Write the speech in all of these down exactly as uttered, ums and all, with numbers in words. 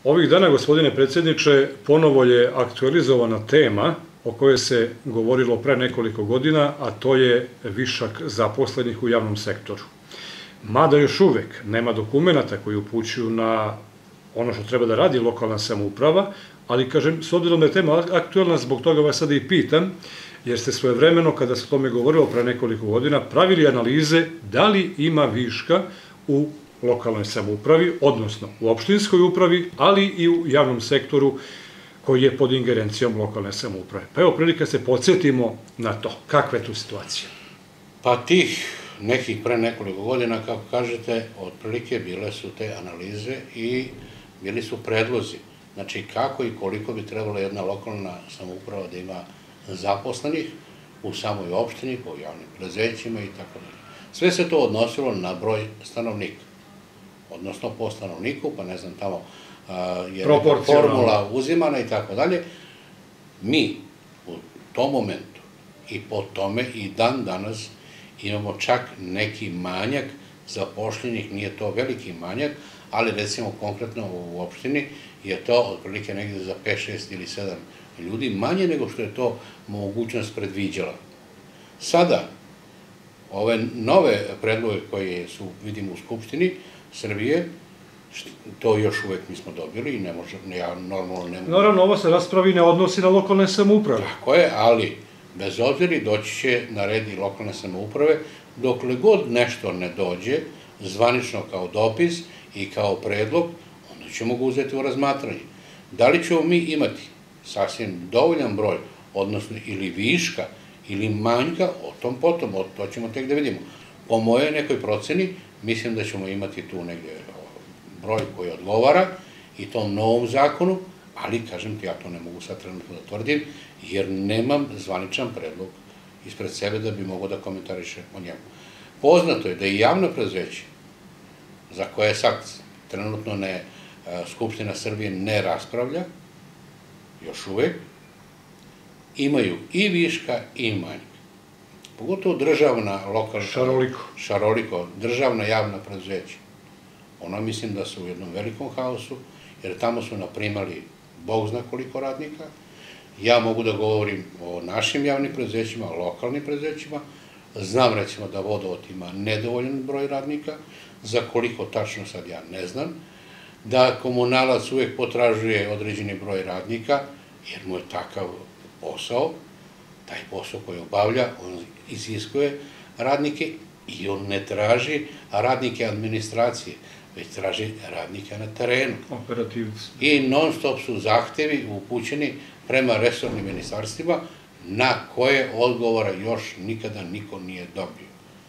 Ovih dana, gospodine predsjedniče, ponovo je aktualizovana tema o kojoj se govorilo pre nekoliko godina, a to je višak zaposlenih u javnom sektoru. Mada još uvek nema dokumenta koji upućuju na ono što treba da radi lokalna samouprava, ali, kažem, s obzirom da je tema aktuelna, zbog toga vas sada i pitam, jer ste svojevremeno, kada se o tome govorilo pre nekoliko godina, pravili analize da li ima viška u lokalnoj samoupravi, odnosno u opštinskoj upravi, ali i u javnom sektoru koji je pod ingerencijom lokalne samouprave. Pa evo prilika se podsjetimo na to. Kakva je tu situacija? Pa tih nekih pre nekoliko godina, kako kažete, otprilike bile su te analize i bili su predlozi. Znači, kako i koliko bi trebala jedna lokalna samouprava da ima zaposlenih u samoj opštini, po javnim preduzećima i tako dalje. Sve se to odnosilo na broj stanovnika, odnosno po stanovniku, pa ne znam, tamo je neka formula uzimana i tako dalje. Mi u tom momentu i po tome i dan danas imamo čak neki manjak zapošljenih, nije to veliki manjak, ali recimo konkretno u opštini je to otprilike negde za pet, šest ili sedam ljudi, manje nego što je to mogućnost predviđala. Sada, ove nove predloge koje su, vidimo, u Skupštini Srbije, to još uvek nismo dobili i ne možemo, ja normalno ne mogu... Naravno, ovo se raspravi ne odnosi na lokalne samouprave. Tako je, ali bez obzira doći će na red i lokalne samouprave, dokle god nešto ne dođe, zvanično kao dopis i kao predlog, onda ćemo ga uzeti u razmatranje. Da li ćemo mi imati sasvim dovoljan broj, odnosno ili viška, ili manjka, o tom potom, to ćemo tek da vidimo. Po mojoj nekoj proceni, mislim da ćemo imati tu negde broj koji odgovara i tom novom zakonu, ali, kažem ti, ja to ne mogu sad trenutno da tvrdim, jer nemam zvaničan predlog ispred sebe da bi mogo da komentariše o njemu. Poznato je da i javno preduzeće, za koje sad trenutno ne Skupština Srbije ne raspravlja, još uvek, imaju i viška i manjka. Pogotovo državna, lokalna... Šaroliko. Šaroliko, državna javna preduzeća. Ona mislim da su u jednom velikom haosu, jer tamo su naprimali Bog zna koliko radnika. Ja mogu da govorim o našim javnim preduzećima, lokalnim preduzećima. Znam recimo da Vodovod ima nedovoljan broj radnika, za koliko tačno sad ja ne znam. Da komunalac uvek potražuje određeni broj radnika, jer mu je takav posao, taj posao koji obavlja, on iziskuje radnike i on ne traži radnike administracije, već traži radnike na terenu. Operativci. I non stop su zahtevi upućeni prema resornim ministarstvima na koje odgovora još nikada niko nije dobio.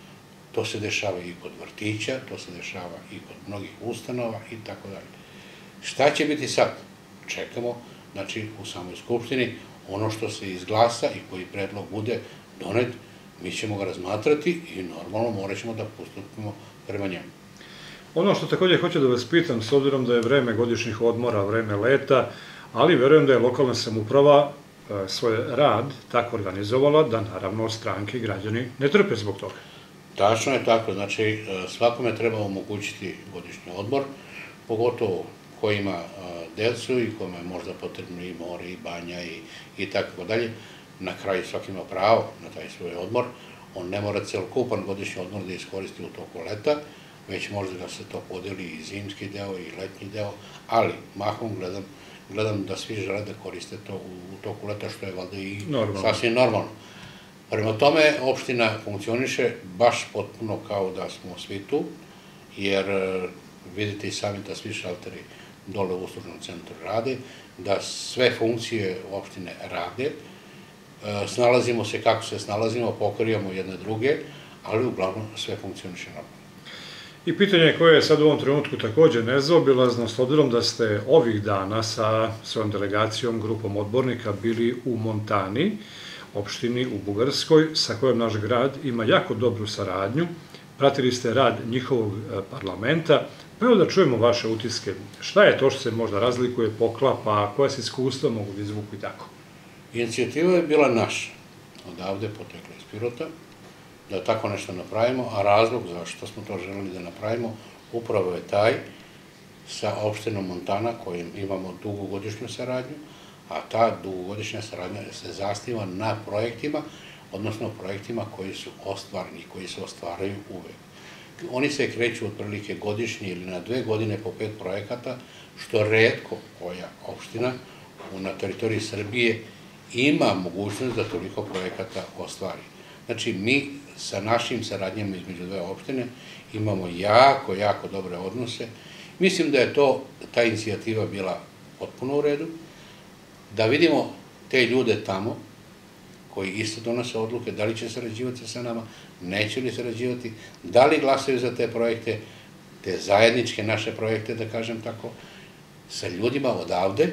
To se dešava i kod vrtića, to se dešava i kod mnogih ustanova i tako dalje. Šta će biti sad? Čekamo, znači, u samoj Skupštini, ono što se izglasa i koji predlog bude donet, mi ćemo ga razmatrati i normalno morat ćemo da postupimo prema njemu. Ono što takođe hoću da vas pitam, s obzirom da je vreme godišnjih odmora, vreme leta, ali verujem da je lokalna samouprava svoj rad tako organizovala da naravno stranke i građani ne trpe zbog toga. Tačno je tako, znači svakome treba omogućiti godišnji odmor, pogotovo ko ima decu i kome je možda potrebno i more i banja i tako dalje. Na kraju svaki ima pravo na taj svoj odmor, on ne mora celokupan godišnji odmor da iskoristi u toku leta, već možda da se to podeli i zimski deo i letnji deo, ali mahom gledam, gledam da svi žele da koriste to u toku leta, što je valjda i sasvim normalno. Prema tome, opština funkcioniše baš potpuno kao da smo svi tu, jer vidite i sami da svi šalteri dole u uslužnom centru rade, da sve funkcije opštine rade, snalazimo se kako se snalazimo, pokrivamo jedne druge, ali uglavnom sve funkcioniše normalno. I pitanje koje je sad u ovom trenutku takođe nezaobilazno, s obzirom da ste ovih dana sa svojom delegacijom, grupom odbornika bili u Montani, opštini u Bugarskoj, sa kojom naš grad ima jako dobru saradnju. Pratili ste rad njihovog parlamenta. Pa evo da čujemo vaše utiske. Šta je to što se možda razlikuje, poklapa, koja se iskustva mogu da izvuku i tako? Inicijativa je bila naša, odavde potekla iz Pirota, da tako nešto napravimo, a razlog zašto smo to želeli da napravimo upravo je taj sa opštinom Montana, kojim imamo dugogodišnju saradnju, a ta dugogodišnja saradnja se zasniva na projektima, odnosno projektima koji su ostvareni, koji se ostvaraju uvek. Oni se kreću otprilike godišnje ili na dve godine po pet projekata, što retko koja opština na teritoriji Srbije ima mogućnost da toliko projekata ostvari. Znači, mi sa našim saradnjama između dve opštine imamo jako, jako dobre odnose. Mislim da je to, ta inicijativa bila potpuno u redu, da vidimo te ljude tamo, koji isto donose odluke, da li će sarađivati sa nama, neće li sarađivati, da li glasaju za te projekte, te zajedničke naše projekte, da kažem tako, sa ljudima odavde,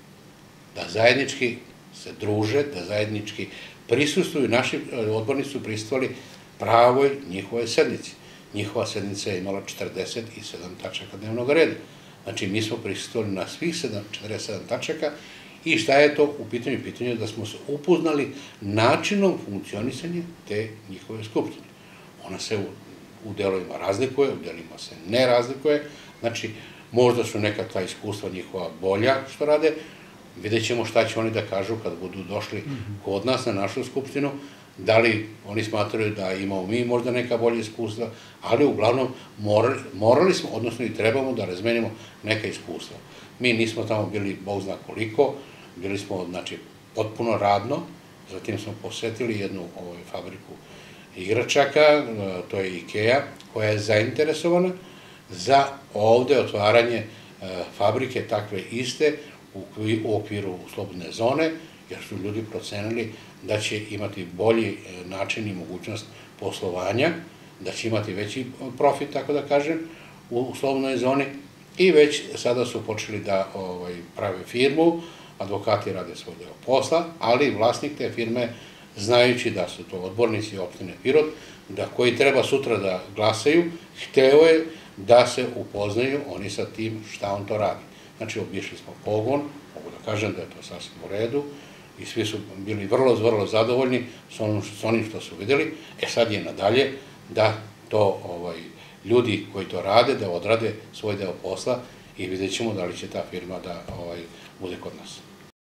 da zajednički se druže, da zajednički prisustuju, naši odbornici su prisustvovali pravoj njihove sednici. Njihova sednica je imala četrdeset sedam tačaka dnevnog reda. Znači, mi smo prisustvovali na svih četrdeset sedam tačaka i šta je to u pitanju? Pitanje je da smo se upoznali načinom funkcionisanja te njihove skupštine. Ona se u delovima razlikuje, u delovima se ne razlikuje, znači, možda su neka ta iskustva njihova bolja što rade, vidjet ćemo šta će oni da kažu kad budu došli kod nas na našu skupštinu, da li oni smatraju da imamo mi možda neka bolja iskustva, ali uglavnom morali smo, odnosno i trebamo da razmenimo neka iskustva. Mi nismo tamo bili bog zna koliko, bili smo, znači, potpuno radno, zatim smo posetili jednu fabriku igračaka, to je IKEA, koja je zainteresovana za ovde otvaranje fabrike takve iste u okviru slobodne zone, jer su ljudi procenili da će imati bolji način i mogućnost poslovanja, da će imati veći profit, tako da kažem, u slobodnoj zoni i već sada su počeli da prave firmu, advokati rade svoj deo posla, ali vlasnik te firme, znajući da su to odbornici opštine Pirot, da koji treba sutra da glasaju, hteo je da se upoznaju oni sa tim šta on to radi. Znači, obišli smo pogon, mogu da kažem da je to sasvim u redu i svi su bili vrlo, vrlo zadovoljni s onim što su videli. E sad je nadalje da to ljudi koji to rade, da odrade svoj deo posla i vidjet ćemo da li će ta firma da bude kod nas.